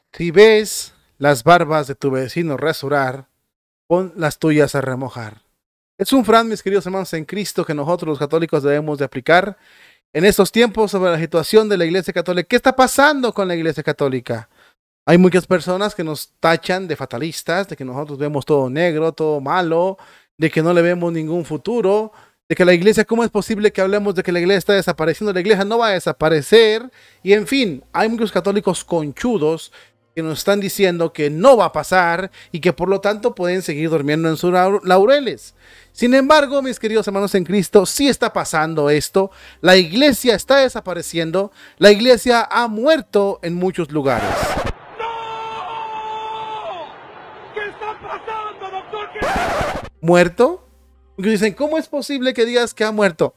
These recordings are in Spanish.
Si ves las barbas de tu vecino rasurar, pon las tuyas a remojar. Es un frase, mis queridos hermanos en Cristo, que nosotros los católicos debemos de aplicar en estos tiempos sobre la situación de la Iglesia Católica. ¿Qué está pasando con la Iglesia Católica? Hay muchas personas que nos tachan de fatalistas, de que nosotros vemos todo negro, todo malo, de que no le vemos ningún futuro, de que la iglesia, ¿cómo es posible que hablemos de que la iglesia está desapareciendo? La iglesia no va a desaparecer. Y en fin, hay muchos católicos conchudos que nos están diciendo que no va a pasar y que por lo tanto pueden seguir durmiendo en sus laureles. Sin embargo, mis queridos hermanos en Cristo, sí está pasando esto. La iglesia está desapareciendo. La iglesia ha muerto en muchos lugares. ¿Qué está pasando, doctor? ¿Muerto? Y dicen, ¿cómo es posible que digas que ha muerto?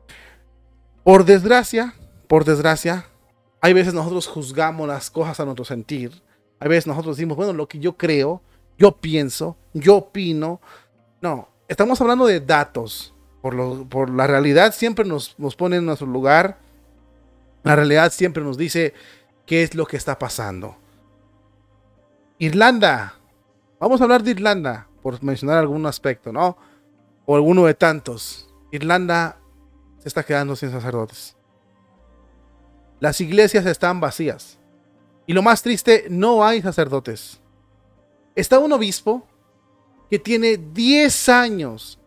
Por desgracia, hay veces nosotros juzgamos las cosas a nuestro sentir. Hay veces nosotros decimos, bueno, lo que yo creo, yo pienso, yo opino. No, estamos hablando de datos. Por la realidad siempre nos pone en nuestro lugar. La realidad siempre nos dice qué es lo que está pasando. Irlanda. Vamos a hablar de Irlanda, por mencionar algún aspecto, ¿no? O alguno de tantos. Irlanda se está quedando sin sacerdotes. Las iglesias están vacías. Y lo más triste, no hay sacerdotes. Está un obispo que tiene 10 años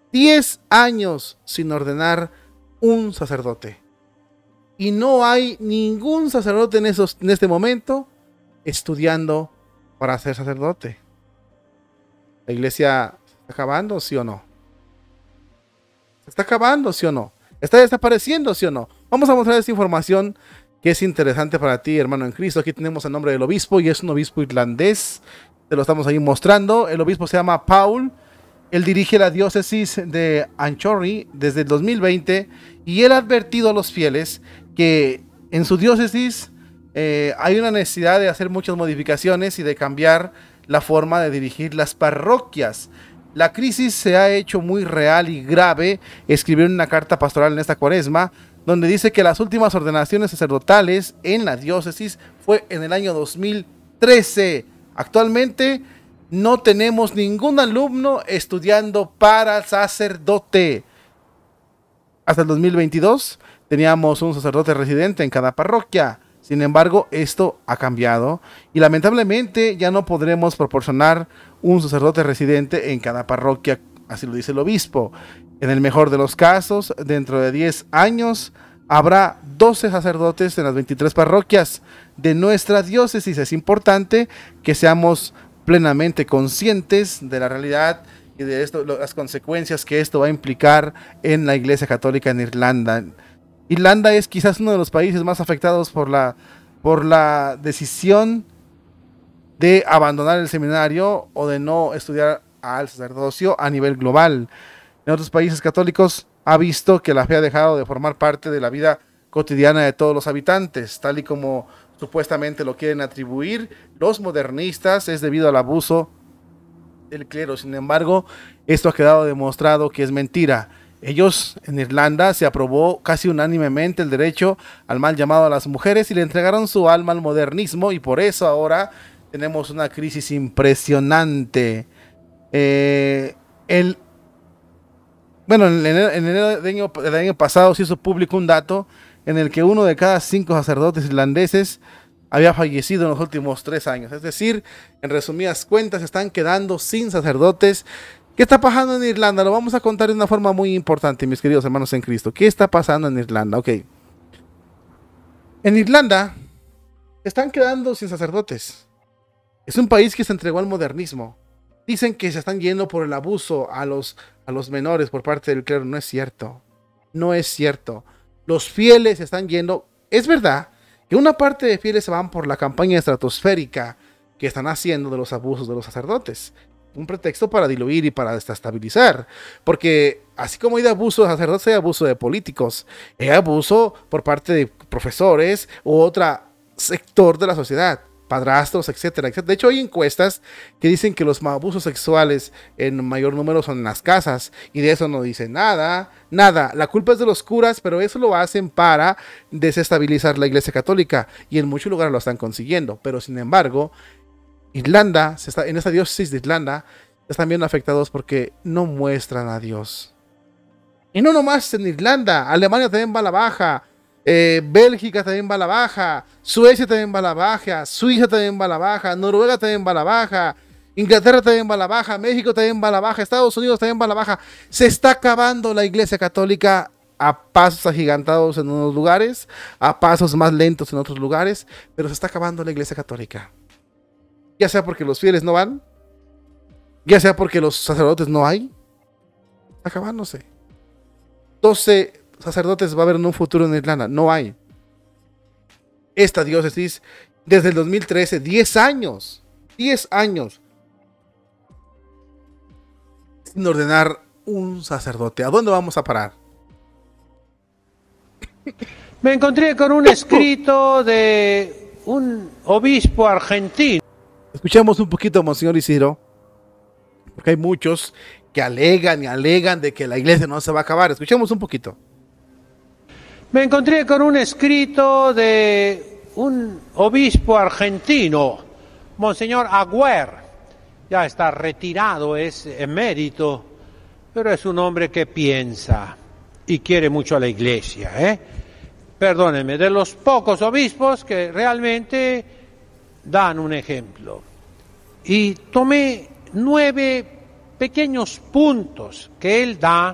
sin ordenar un sacerdote. Y no hay ningún sacerdote en este momento estudiando para ser sacerdote. ¿La iglesia se está acabando, sí o no? ¿Se está acabando, sí o no? ¿Está desapareciendo, sí o no? Vamos a mostrar esta información que es interesante para ti, hermano en Cristo. Aquí tenemos el nombre del obispo y es un obispo irlandés. Te lo estamos ahí mostrando. El obispo se llama Paul. Él dirige la diócesis de Anchorage desde el 2020 y él ha advertido a los fieles que en su diócesis hay una necesidad de hacer muchas modificaciones y de cambiar la forma de dirigir las parroquias. La crisis se ha hecho muy real y grave. Escribió una carta pastoral en esta cuaresma donde dice que las últimas ordenaciones sacerdotales en la diócesis fue en el año 2013. Actualmente no tenemos ningún alumno estudiando para sacerdote. Hasta el 2022 teníamos un sacerdote residente en cada parroquia. Sin embargo, esto ha cambiado y lamentablemente ya no podremos proporcionar un sacerdote residente en cada parroquia, así lo dice el obispo. En el mejor de los casos, dentro de 10 años, habrá 12 sacerdotes en las 23 parroquias de nuestra diócesis. Es importante que seamos plenamente conscientes de la realidad y de esto, las consecuencias que esto va a implicar en la Iglesia Católica en Irlanda. Irlanda es quizás uno de los países más afectados por la decisión de abandonar el seminario o de no estudiar al sacerdocio a nivel global. En otros países católicos ha visto que la fe ha dejado de formar parte de la vida cotidiana de todos los habitantes, tal y como supuestamente lo quieren atribuir los modernistas, es debido al abuso del clero. Sin embargo, esto ha quedado demostrado que es mentira. Ellos, en Irlanda, se aprobó casi unánimemente el derecho al mal llamado a las mujeres y le entregaron su alma al modernismo, y por eso ahora tenemos una crisis impresionante. En enero del año pasado se hizo público un dato en el que 1 de cada 5 sacerdotes irlandeses había fallecido en los últimos 3 años. Es decir, en resumidas cuentas, se están quedando sin sacerdotes. ¿Qué está pasando en Irlanda? Lo vamos a contar de una forma muy importante, mis queridos hermanos en Cristo. ¿Qué está pasando en Irlanda? Ok. En Irlanda se están quedando sin sacerdotes. Es un país que se entregó al modernismo. Dicen que se están yendo por el abuso a los menores por parte del clero. No es cierto. No es cierto. Los fieles se están yendo. Es verdad que una parte de fieles se van por la campaña estratosférica que están haciendo de los abusos de los sacerdotes. Un pretexto para diluir y para desestabilizar. Porque así como hay de abuso de sacerdotes, hay abuso de políticos. Hay abuso por parte de profesores u otro sector de la sociedad. padrastros, etcétera, etcétera. De hecho, hay encuestas que dicen que los abusos sexuales en mayor número son en las casas, y de eso no dicen nada, nada. La culpa es de los curas, pero eso lo hacen para desestabilizar la Iglesia Católica, y en muchos lugares lo están consiguiendo. Pero sin embargo, Irlanda, en esta diócesis de Irlanda, están bien afectados porque no muestran a Dios. Y no nomás en Irlanda, Alemania también va a la baja, Bélgica también va a la baja, Suecia también va a la baja, Suiza también va a la baja, Noruega también va a la baja, Inglaterra también va a la baja, México también va a la baja, Estados Unidos también va a la baja. Se está acabando la Iglesia Católica a pasos agigantados en unos lugares, a pasos más lentos en otros lugares, pero se está acabando la Iglesia Católica. Ya sea porque los fieles no van, ya sea porque los sacerdotes no hay, está acabándose. 12 sacerdotes va a haber en un futuro en Irlanda, no hay. Esta diócesis, desde el 2013, 10 años, sin ordenar un sacerdote. ¿A dónde vamos a parar? Me encontré con un escrito de un obispo argentino. Escuchemos un poquito, Monseñor Isidro, porque hay muchos que alegan y alegan de que la iglesia no se va a acabar. Escuchemos un poquito. Me encontré con un escrito de un obispo argentino, Monseñor Agüer. Ya está retirado, es emérito, pero es un hombre que piensa y quiere mucho a la iglesia, Perdónenme, de los pocos obispos que realmente dan un ejemplo. Y tomé 9 pequeños puntos que él da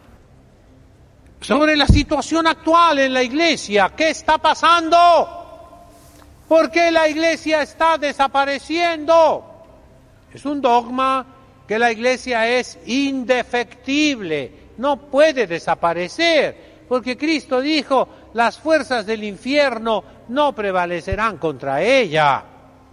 sobre la situación actual en la iglesia. ¿Qué está pasando? ¿Por qué la iglesia está desapareciendo? Es un dogma que la iglesia es indefectible, no puede desaparecer, porque Cristo dijo, las fuerzas del infierno no prevalecerán contra ella.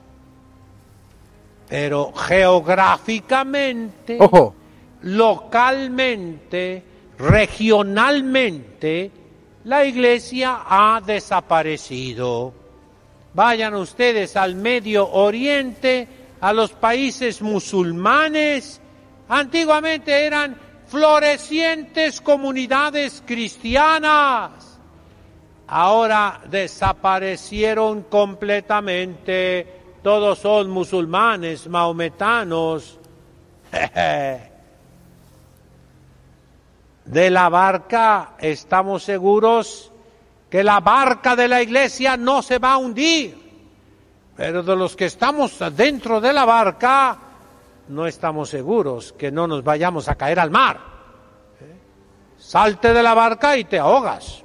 Pero geográficamente, Ojo, localmente, regionalmente, la iglesia ha desaparecido. Vayan ustedes al Medio Oriente, a los países musulmanes. Antiguamente eran florecientes comunidades cristianas. Ahora desaparecieron completamente. Todos son musulmanes, maometanos. De la barca estamos seguros que la barca de la iglesia no se va a hundir, pero de los que estamos dentro de la barca no estamos seguros que no nos vayamos a caer al mar. Salte de la barca y te ahogas.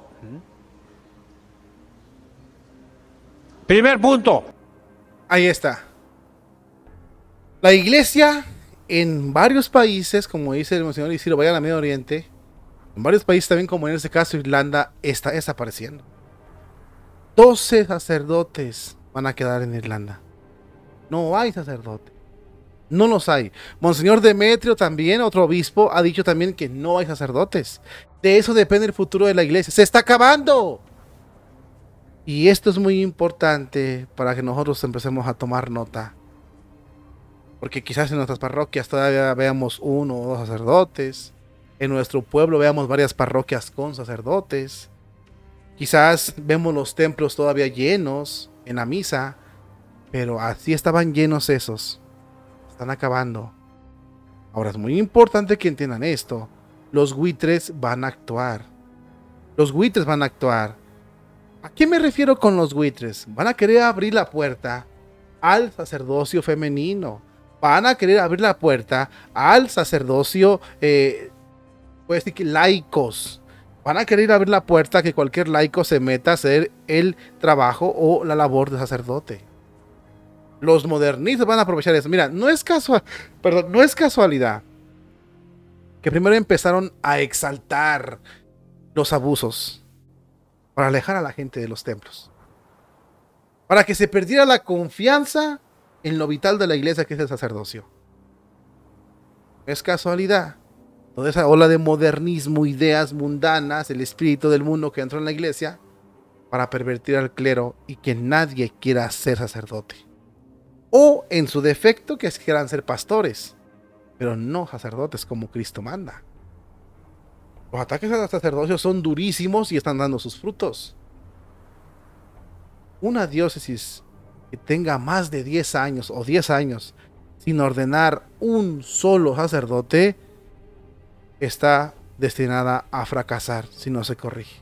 Primer punto. ahí está. La iglesia en varios países, como dice el Monseñor Isidro, vayan al Medio Oriente, en varios países también, como en este caso Irlanda, está desapareciendo. 12 sacerdotes van a quedar en Irlanda. No hay sacerdote. No los hay. Monseñor Demetrio también, otro obispo, ha dicho también que no hay sacerdotes. De eso depende el futuro de la iglesia. ¡Se está acabando! Y esto es muy importante para que nosotros empecemos a tomar nota. Porque quizás en nuestras parroquias todavía veamos 1 o 2 sacerdotes. En nuestro pueblo veamos varias parroquias con sacerdotes. Quizás vemos los templos todavía llenos en la misa. Pero así estaban llenos esos. Están acabando. Ahora es muy importante que entiendan esto. Los buitres van a actuar. Los buitres van a actuar. ¿A qué me refiero con los buitres? Van a querer abrir la puerta al sacerdocio femenino. Van a querer abrir la puerta al sacerdocio, puede decir que laicos. Van a querer abrir la puerta a que cualquier laico se meta a hacer el trabajo o la labor de sacerdote. Los modernistas van a aprovechar eso. Mira, no es casualidad que primero empezaron a exaltar los abusos para alejar a la gente de los templos, para que se perdiera la confianza en lo vital de la iglesia, que es el sacerdocio. Es casualidad. Toda esa ola de modernismo, ideas mundanas, el espíritu del mundo que entró en la iglesia para pervertir al clero y que nadie quiera ser sacerdote. o en su defecto que quieran ser pastores, pero no sacerdotes como Cristo manda. Los ataques al sacerdocio son durísimos y están dando sus frutos. Una diócesis que tenga más de 10 años o 10 años sin ordenar un solo sacerdote está destinada a fracasar si no se corrige.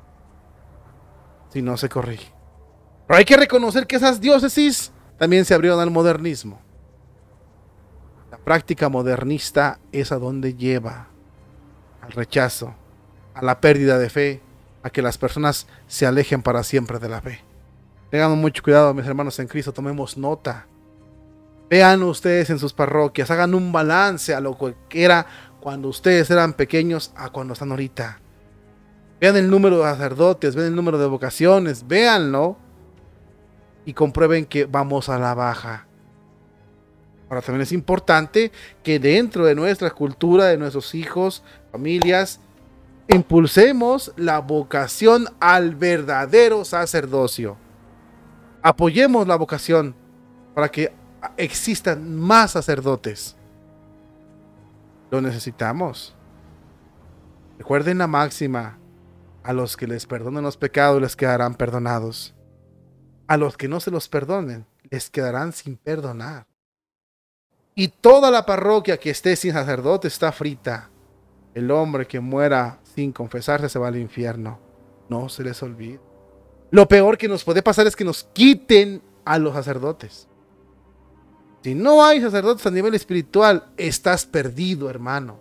Si no se corrige. Pero hay que reconocer que esas diócesis también se abrieron al modernismo. La práctica modernista es a donde lleva al rechazo, a la pérdida de fe, a que las personas se alejen para siempre de la fe. Tengan mucho cuidado, mis hermanos en Cristo, tomemos nota. Vean ustedes en sus parroquias, hagan un balance a lo que era cuando ustedes eran pequeños a cuando están ahorita. Vean el número de sacerdotes, vean el número de vocaciones, véanlo y comprueben que vamos a la baja. Ahora también es importante que dentro de nuestra cultura, de nuestros hijos, familias, impulsemos la vocación al verdadero sacerdocio. Apoyemos la vocación para que existan más sacerdotes. Lo necesitamos. Recuerden la máxima: a los que les perdonen los pecados les quedarán perdonados. A los que no se los perdonen les quedarán sin perdonar. Y toda la parroquia que esté sin sacerdote está frita. El hombre que muera sin confesarse se va al infierno. No se les olvide. Lo peor que nos puede pasar es que nos quiten a los sacerdotes. Si no hay sacerdotes a nivel espiritual, estás perdido, hermano.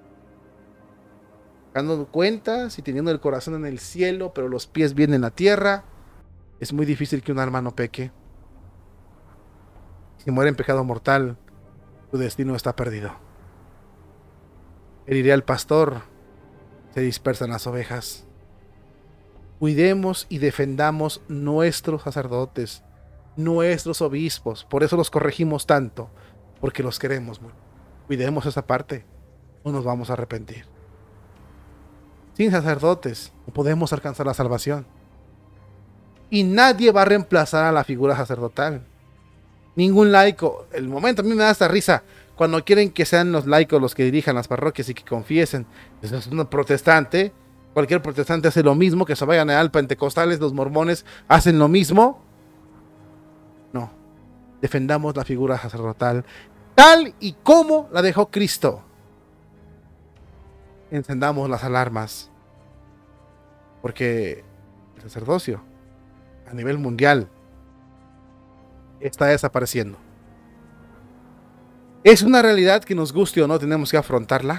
Dando cuentas y teniendo el corazón en el cielo, pero los pies bien en la tierra, es muy difícil que un alma no peque. Si muere en pecado mortal, tu destino está perdido. Heriré al pastor, se dispersan las ovejas. Cuidemos y defendamos nuestros sacerdotes, nuestros obispos. Por eso los corregimos tanto, porque los queremos mucho. Cuidemos esa parte, no nos vamos a arrepentir. Sin sacerdotes no podemos alcanzar la salvación. Y nadie va a reemplazar a la figura sacerdotal. Ningún laico. El momento a mí me da esta risa cuando quieren que sean los laicos los que dirijan las parroquias y que confiesen. Es un protestante. Cualquier protestante hace lo mismo, que se vayan al pentecostales, los mormones hacen lo mismo. No. Defendamos la figura sacerdotal tal y como la dejó Cristo. Encendamos las alarmas. Porque el sacerdocio a nivel mundial está desapareciendo. Es una realidad que nos guste o no, tenemos que afrontarla.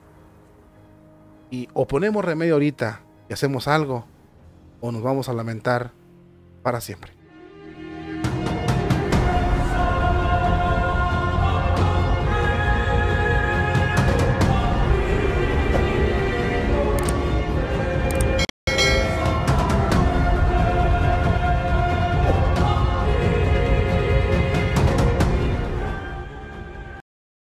Y o ponemos remedio ahorita y hacemos algo, o nos vamos a lamentar para siempre.